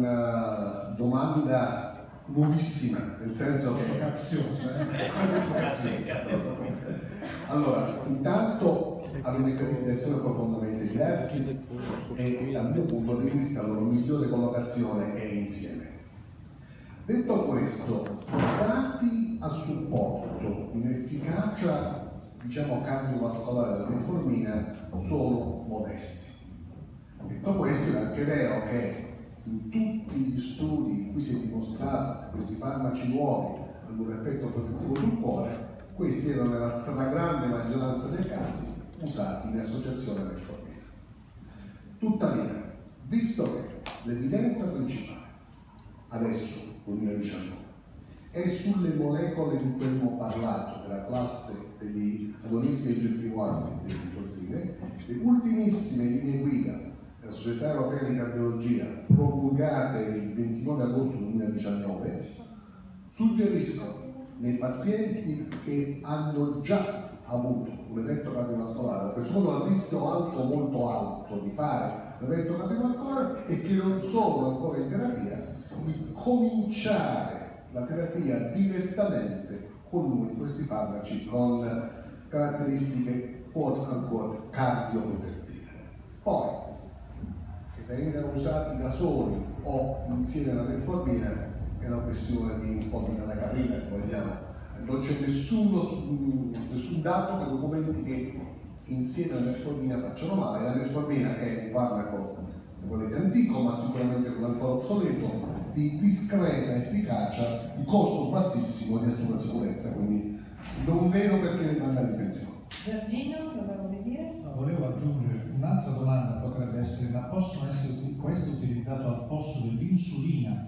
una domanda nuovissima, nel senso che... Allora, intanto hanno una classificazione profondamente diverse e dal mio punto di vista la loro migliore collocazione è insieme. Detto questo, dati a supporto di un'efficacia, diciamo, cardiovascolare della metformina sono modesti. Detto questo, è anche vero che in tutti gli studi in cui si è dimostrato che questi farmaci nuovi hanno un effetto protettivo sul cuore, questi erano nella stragrande maggioranza dei casi usati in associazione a metformina. Tuttavia, visto che l'evidenza principale adesso, 2019, è sulle molecole di cui abbiamo parlato, della classe degli agonisti e GLP-1 e delle glifosinne, le ultimissime linee guida della Società Europea di Cardiologia, promulgate il 29 agosto 2019, suggeriscono nei pazienti che hanno già avuto un evento cardiovascolare o che sono a rischio alto, molto alto di fare un evento cardiovascolare e che non sono ancora in terapia, di cominciare la terapia direttamente con uno di questi farmaci con caratteristiche quote unquote cardioprotettive. Poi, che vengano usati da soli o insieme alla metformina è una questione di un po' di capina, se vogliamo. Non c'è nessun dato che documenti che insieme alla metformina facciano male. La metformina è un farmaco, se volete, antico, ma sicuramente non ancora obsoleto, di discreta efficacia, di costo bassissimo e di assoluta sicurezza, quindi non vedo perché andare in pensione. Giorgino, lo volevo dire? No, volevo aggiungere un'altra domanda, potrebbe essere, ma può essere utilizzato al posto dell'insulina